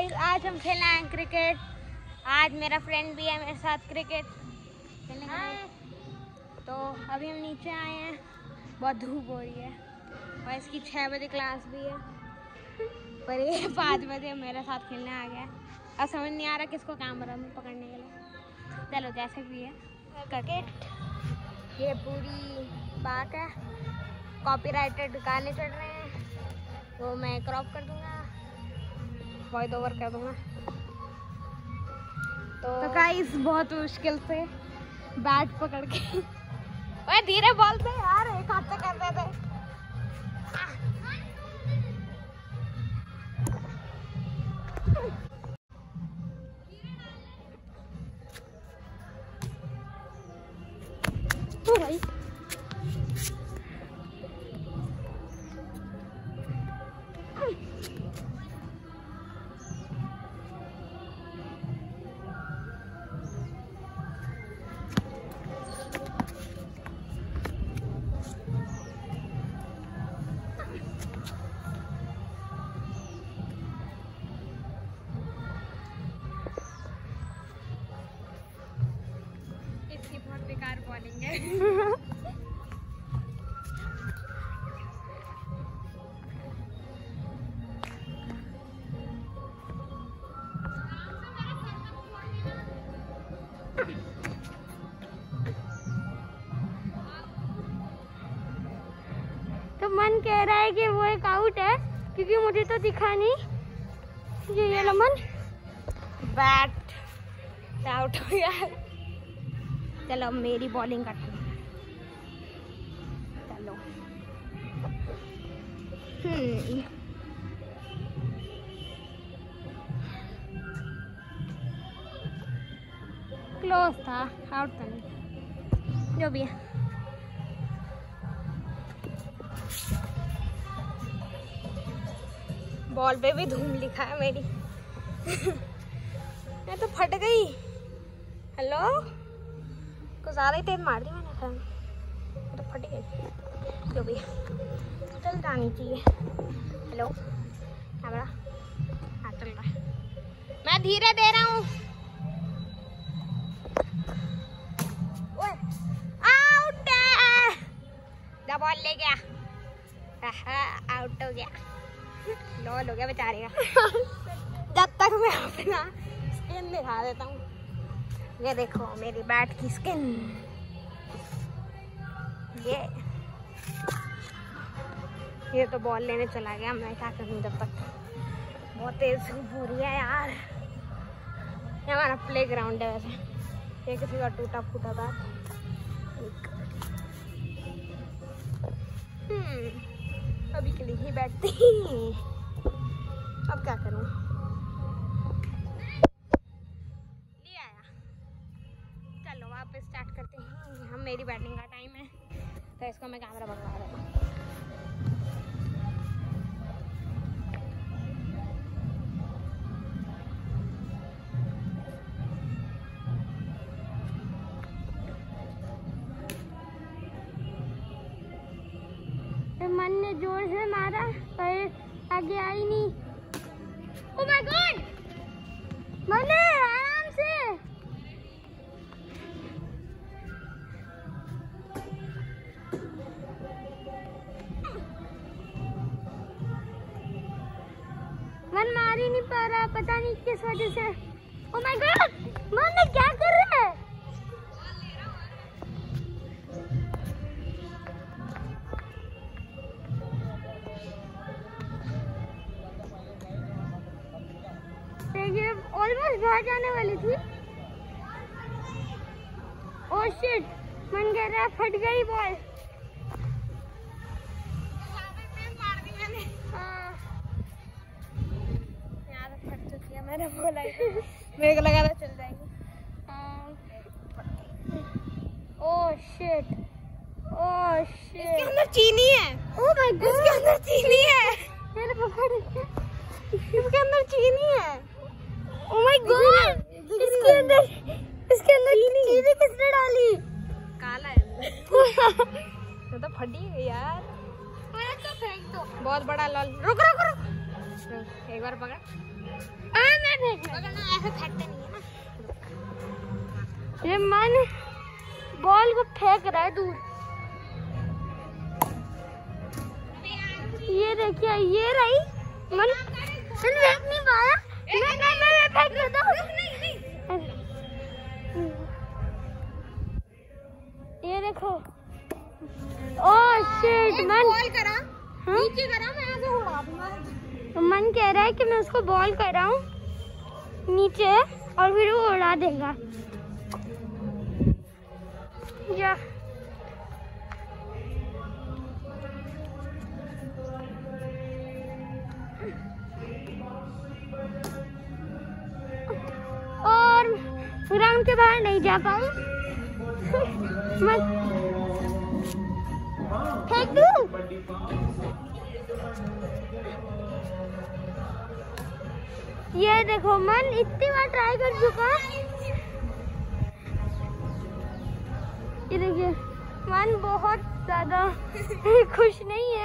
Guys, आज हम खेलना है क्रिकेट। आज मेरा फ्रेंड भी है मेरे साथ क्रिकेट खेलने के लिए। तो अभी हम नीचे आए हैं, बहुत धूप हो रही है और इसकी 6 बजे क्लास भी है, पर ये 5 बजे मेरे साथ खेलने आ गया। अब समझ नहीं आ रहा किसको कैमरा में पकड़ने के लिए। चलो जैसे भी है क्रिकेट। ये पूरी बात है, कॉपीराइटेड गाने चल रहे हैं तो मैं क्रॉप कर दूंगा, वॉइस ओवर कर दूंगा। तो गाइस बहुत मुश्किल से बैट पकड़ के ओए धीरे बॉल से यार, एक हाथ से कर रहे थे। तो भाई बहुत बेकार बॉलिंग है। तो मन कह रहा है कि वो एक आउट है, क्योंकि मुझे तो दिखा नहीं। ये मन बैट आउट हो गया। चलो मेरी बॉलिंग करती हूँ। चलो क्लोज था, आउट तो नहीं, जो भी है। बॉल पे भी धूम लिखा है मेरी। मैं तो फट गई। हेलो, कुछ ज़्यादा ही तेज मार दी मैंने, फिर तो फट गई। जो भी चल जानी चाहिए। हेलो कैमरा, हाँ चल रहा है, मैं धीरे दे रहा हूँ। आउट है, द बॉल ले गया, आउट हो गया। लॉल हो गया बेचारे का। जब तक मैं अपना स्किन दिखा देता हूँ। ये देखो मेरी बैट की स्किन। ये तो बॉल लेने चला गया, मैं क्या करूँ जब तक। बहुत तेज धूप हो रही है यार। ये हमारा प्ले ग्राउंड है वैसे, ये किसी का टूटा फूटा था। अभी के लिए ही बैठती। अब क्या करूँ, वापस स्टार्ट करते हैं। हम मेरी बैटिंग का टाइम है तो इसको मैं कैमरा भगवा रहा हूँ। मन ने जोर से मारा पर आगे आई नहीं। ओह माय गॉड, मन आराम से। मन मार ही नहीं पा रहा, पता नहीं किस वजह से। ओह माय गॉड, मन क्या कर रहा है? देखिए ऑलमोस्ट बाहर जाने वाली थी। ओह शिट, मन कह रहा है फट गई बॉल। मैंने बोला मेरे को लगा था चल जाएगी। ओह शिट, ओह शिट, इसके अंदर चीनी है। ओह माय गॉड, इसके अंदर चीनी है। मेरे पकड़, इसके अंदर चीनी है। ओह माय गॉड, इसके अंदर चीनी किसने डाली? काला है। तो फटी है यार। तो फेंक दो, बहुत बड़ा लॉल। रुक रुक रुक, एक बार पकड़। पे फेंकते नहीं है ना। ये मन बॉल को फेंक रहा है दूर। ये देखिए, ये रही मन फेंक नहीं पाया। मैं फेंक देता हूँ। ये देखो, ओह शिट, मन बॉल करा, नीचे करा, मैं ऐसे उड़ा दूंगा। मन कह रहा है कि मैं उसको बॉल कराऊं नीचे और फिर वो उड़ा देगा। या और ग्राउंड के बाहर नहीं जा पाऊं। मत फेंक दूं। ये देखो, मन इतनी बार ट्राई कर चुका। ये देखिए, मन बहुत ज्यादा खुश नहीं है।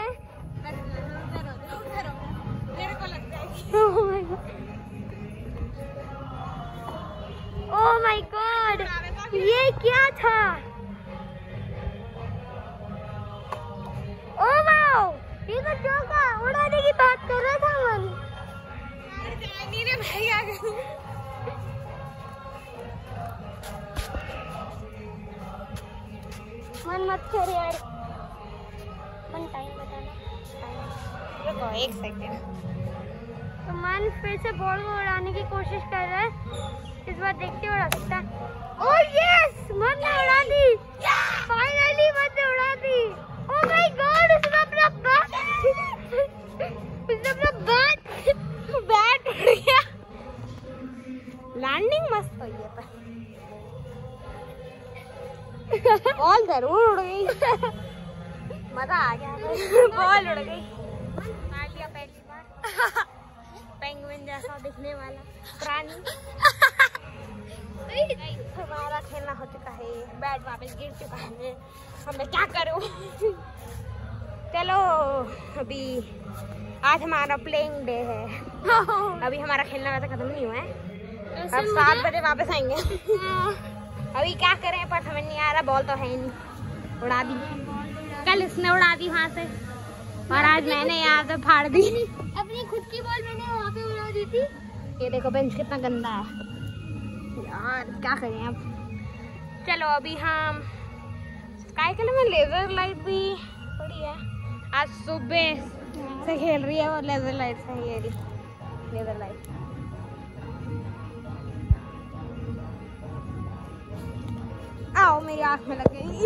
मेरे को लगता है ओह माय गॉड, ये क्या था? ओह वाओ, ये तो चौका उड़ाने की बात कर रहा था मन। भाई आ गए। मन मत कर यार, मन टाइम बताना। रुको 1 सेकंड। तो मन फिर से बॉल को उड़ाने की कोशिश कर रहा है। इस बार देखते उड़ा सकता है। ओह यस, मन ने उड़ा दी। फाइनली मन ने उड़ा दी। ओह माय गॉड, उसने अपना बैट उड़ गया। लैंडिंग मस्त हुई है पर बॉल जरूर उड़ गई। मजा आ गया। बॉल उड़ गई। मार लिया पहली बार। पेंगुइन जैसा दिखने वाला प्राणी। हमारा खेलना हो चुका है, बैट वापस गिर चुका है। अब मैं क्या करूं? चलो, अभी आज हमारा प्लेइंग डे है। अभी हमारा खेलना वैसे खत्म नहीं हुआ है। अब 7 बजे वापस आएंगे। अभी क्या करें, पर समझ नहीं आ रहा। बॉल तो है नहीं, उड़ा दी। कल इसने उड़ा दी वहाँ से, और आज मैंने यहाँ से फाड़ दी। अपनी खुद की बॉल मैंने वहाँ पे उड़ा दी थी। ये देखो बेंच कितना गंदा है यार, क्या करें अब। चलो अभी हम स्काई कलर में लेजर लाइट भी पड़ी है। आज सुबह से खेल रही है वो लेजर लाइट से। ये लेजर लाइट आओ, मेरी आँख में लग गई।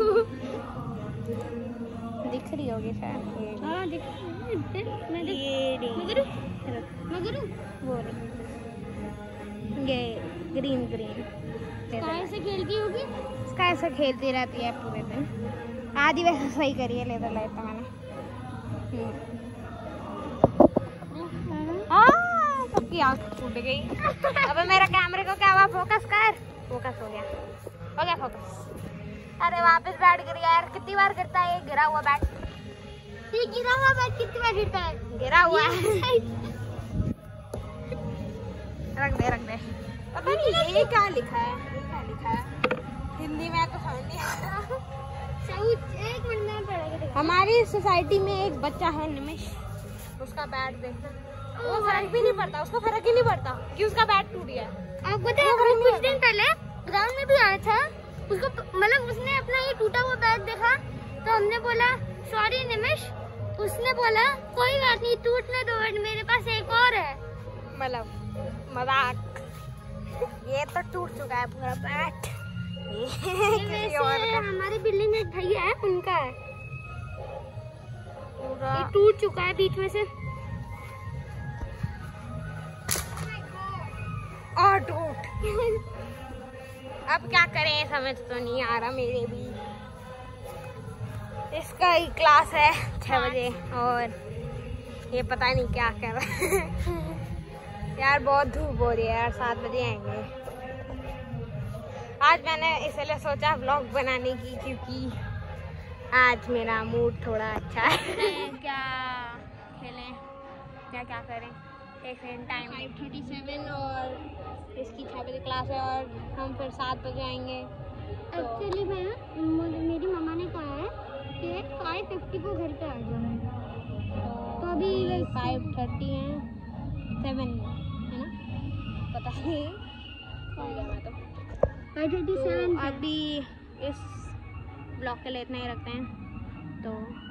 दिख रही होगी शायद। हाँ दिख रही। वो ये ग्रीन स्काई से खेलती होगी। स्काई से खेलती रहती है पूरे दिन। आधी वैसे सही करी है लेजर लाइट तो मैंने। सबकी आँख छूट गई। अब मेरा कैमरे को क्या हुआ? फोकस कर। फोकस हो गया फोकस। अरे वापस बैट गिर गया यार। कितनी बार गिरता है ये गिरा हुआ बैट? ये गिरा हुआ बैट कितनी बार गिरता है? गिरा हुआ है। रख दे। पता नहीं ये क्या लिखा है। हिंदी में तो समझ नहीं आ रहा। एक मिनट में पढ़ेगा। हमारी सोसाइटी में एक बच्चा है निमिष, उसका बैट देखना, वो फर्क भी नहीं पड़ता। उसको फर्क ही नहीं पड़ता कि उसका बैट टूट गया। आपको पता है कुछ दिन पहले ग्राउंड में भी आया था। उसको मतलब उसने अपना ये टूटा हुआ बैट देखा तो हमने बोला सॉरी निमिष। उसने बोला कोई बात नहीं, टूटने दो, मेरे पास एक और है। मतलब मजाक। ये तो टूट चुका है पूरा बैट। हमारी बिल्डिंग में एक भैया है, उनका है पूरा। ये टूट चुका है बीच में से। और टूट। अब क्या करें समझ तो नहीं आ रहा मेरे भी। इसका ही क्लास है 6 बजे और ये पता नहीं क्या कर रहा है। यार बहुत धूप हो रही है यार। 7 बजे आएंगे। आज मैंने इसलिए सोचा व्लॉग बनाने की क्योंकि आज मेरा मूड थोड़ा अच्छा है। क्या खेलें, क्या करें? एक सेकंड टाइम 5:37 और इसकी 6 बजे क्लास है और हम फिर 7 बजे आएंगे। एक्चुअली मेरी मम्मा ने कहा है कि 5:50 को घर पे आ जाओ। तो अभी 5:30 है 7 है ना, पता नहीं भूल गया मैं तो। 5:37 अभी इस ब्लॉग के लिए इतना ही रखते हैं तो